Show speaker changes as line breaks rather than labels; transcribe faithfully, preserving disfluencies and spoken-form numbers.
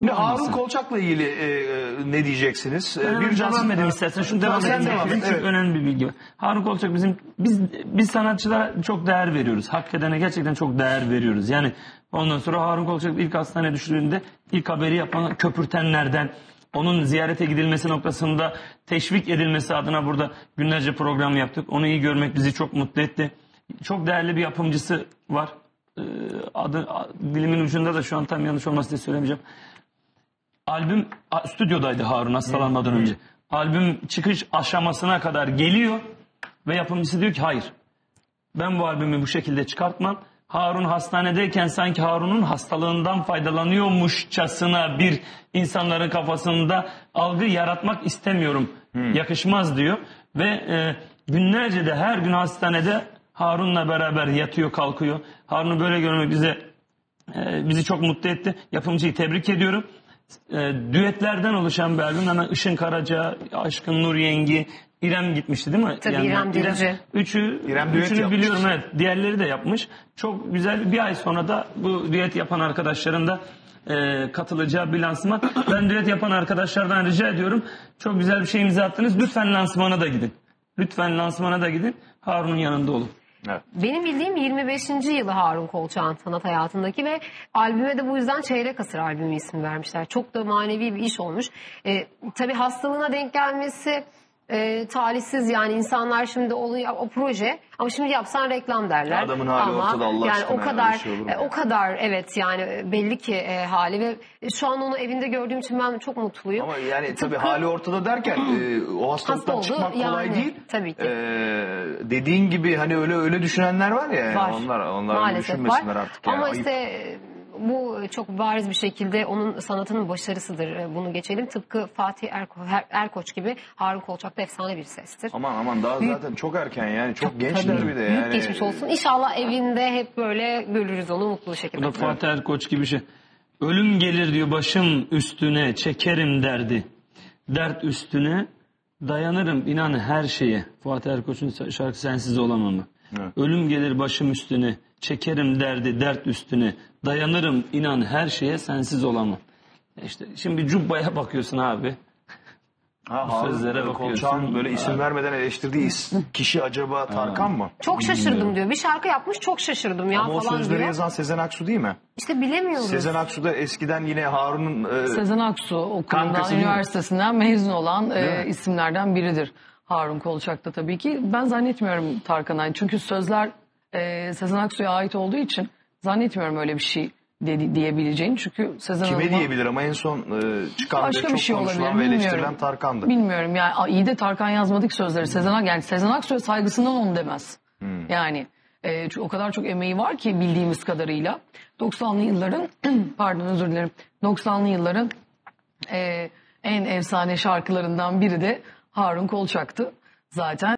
Şimdi Harun Kolçak'la ilgili e, ne diyeceksiniz?
Ben bir devam edeyim istersen. Şunu devam edeyim. Evet. Çok önemli bir bilgi var. Harun Kolçak bizim, biz biz sanatçılara çok değer veriyoruz. Hak edene gerçekten çok değer veriyoruz. Yani ondan sonra Harun Kolçak ilk hastaneye düştüğünde ilk haberi yapan, köpürtenlerden, onun ziyarete gidilmesi noktasında teşvik edilmesi adına burada günlerce program yaptık. Onu iyi görmek bizi çok mutlu etti. Çok değerli bir yapımcısı var. Adı, dilimin ucunda da şu an tam yanlış olmasın diye söylemeyeceğim. Albüm stüdyodaydı Harun hastalanmadan önce. Albüm çıkış aşamasına kadar geliyor ve yapımcısı diyor ki hayır, ben bu albümü bu şekilde çıkartmam. Harun hastanedeyken sanki Harun'un hastalığından faydalanıyormuşçasına bir insanların kafasında algı yaratmak istemiyorum. Hmm. Yakışmaz diyor. Ve e, günlerce de her gün hastanede Harun'la beraber yatıyor kalkıyor. Harun'u böyle görmek bize e, bizi çok mutlu etti. Yapımcıyı tebrik ediyorum. E, düetlerden oluşan bir albüm. Hemen Işın Karaca, Aşkın Nur Yengi, İrem gitmişti değil mi?
Tabii
yani
İrem Dirici.
Üçü,
İrem
üçünü biliyorum evet. Diğerleri de yapmış. Çok güzel bir ay sonra da bu düet yapan arkadaşların da e, katılacağı bir lansman. Ben düet yapan arkadaşlardan rica ediyorum. Çok güzel bir şey imza attınız. Lütfen lansmana da gidin. Lütfen lansmana da gidin. Harun'un yanında olun.
Evet. Benim bildiğim yirmi beşinci yılı Harun Kolçak'ın sanat hayatındaki ve albüme de bu yüzden Çeyrek Asır albümü ismi vermişler. Çok da manevi bir iş olmuş. E, tabii hastalığına denk gelmesi e, talihsiz, yani insanlar şimdi oluyor o proje ama şimdi yapsan reklam derler.
Adamın hali
ama
ortada Allah
yani
aşkına.
O kadar
şey
e, o kadar evet yani belli ki e, hali ve şu an onu evinde gördüğüm için ben çok mutluyum.
Ama yani
Tıpkı,
tabii hali ortada derken e, o hastalıktan
hasta
çıkmak kolay
yani,
değil.
Tabii ki.
E, dediğin gibi hani öyle öyle düşünenler var ya. Yani
var.
Onlar onlar
maalesef
düşünmesinler
var.
artık. Yani.
Ama
Ayıp.
işte bu çok bariz bir şekilde onun sanatının başarısıdır. Bunu geçelim. Tıpkı Fatih Erko, Erkoç gibi Harun Kolçak da efsane bir sestir.
Aman aman daha
büyük,
zaten çok erken yani. Çok, çok gençtir
tabii,
bir de.
Büyük
yani.
geçmiş olsun. İnşallah evinde hep böyle görürüz onu mutlu bir şekilde.
Bu da Fatih Erkoç gibi şey. Ölüm gelir diyor başım üstüne, çekerim derdi. Dert üstüne dayanırım inan her şeye. Fatih Erkoç'un şarkısı Sensiz Olamam mı? Evet. Ölüm gelir başım üstüne, çekerim derdi dert üstüne, dayanırım inan her şeye sensiz olamam. İşte şimdi Cubba'ya bakıyorsun abi.
Ha, Harun Kolçak'ın böyle isim evet. vermeden eleştirdiği kişi acaba Tarkan mı?
Çok şaşırdım diyor. Bir şarkı yapmış, çok şaşırdım ya
Ama
falan diyor.
Ama o sözleri
diyor.
yazan Sezen Aksu değil mi?
İşte bilemiyoruz.
Sezen Aksu da eskiden yine Harun'un... E,
Sezen Aksu okulundan, üniversitesinden mezun olan e, isimlerden biridir. Harun Kolçak da tabii ki. Ben zannetmiyorum Tarkan'a. Çünkü sözler e, Sezen Aksu'ya ait olduğu için zannetmiyorum öyle bir şey de, diyebileceğini. Çünkü Sezen
Kime
Hanım'a,
diyebilir ama en son e, çıkan
başka
ve
bir şey
çok konuşulan
olabilir,
ve eleştirilen Tarkan'dı.
Bilmiyorum yani iyi de Tarkan yazmadık sözleri. Sezen Aksu, yani Sezen Aksu'ya saygısından onu demez. Hmm. Yani e, o kadar çok emeği var ki bildiğimiz kadarıyla. doksanlı yılların pardon özür dilerim. doksanlı yılların e, en efsane şarkılarından biri de Harun Kolçak'tı zaten.